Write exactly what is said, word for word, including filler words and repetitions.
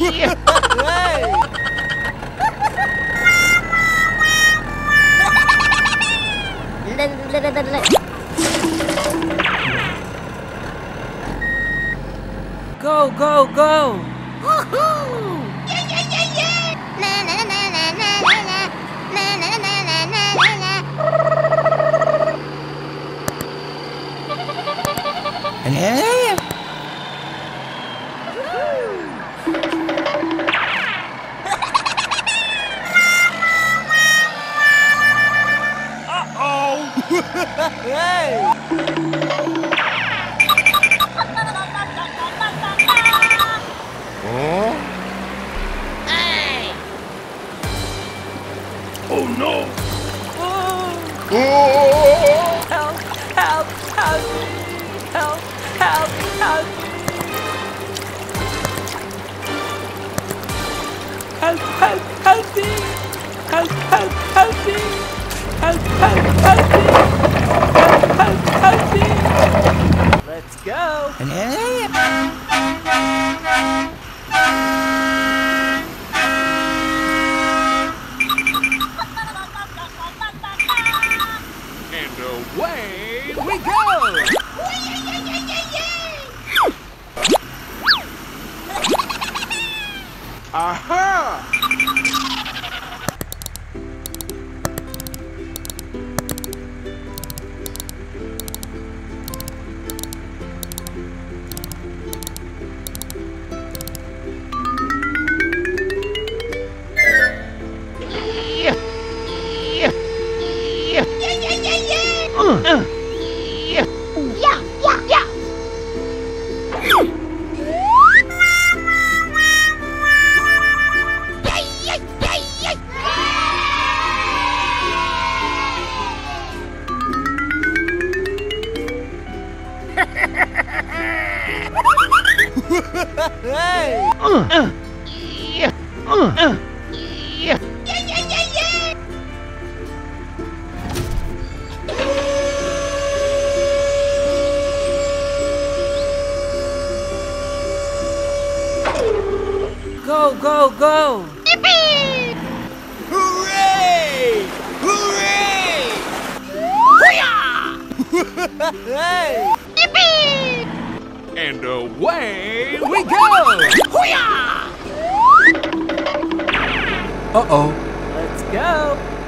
Go, go, go! Woohoo! Yeah, yeah, yeah, yeah! Na na na na na na na na na na na na na. Uh-oh! Hey! Oh no! Oh. Oh! Help! Help! Help me! Help! Help! Help me! Help! Help! Help me! Help! Help! Help me! Help! Help! Help me! Help! Help! Help me! Let's go! And away we go! Aha! Yeah, yeah, yeah. Hey! Uh, uh, yeah, uh, uh, yeah. Yeah, yeah, yeah, yeah. Go, go, go! Yippee! Hooray! Hooray! Hoo-yah! Hey! Yippee! And away we go! Hoo-yah! Uh-oh. Let's go!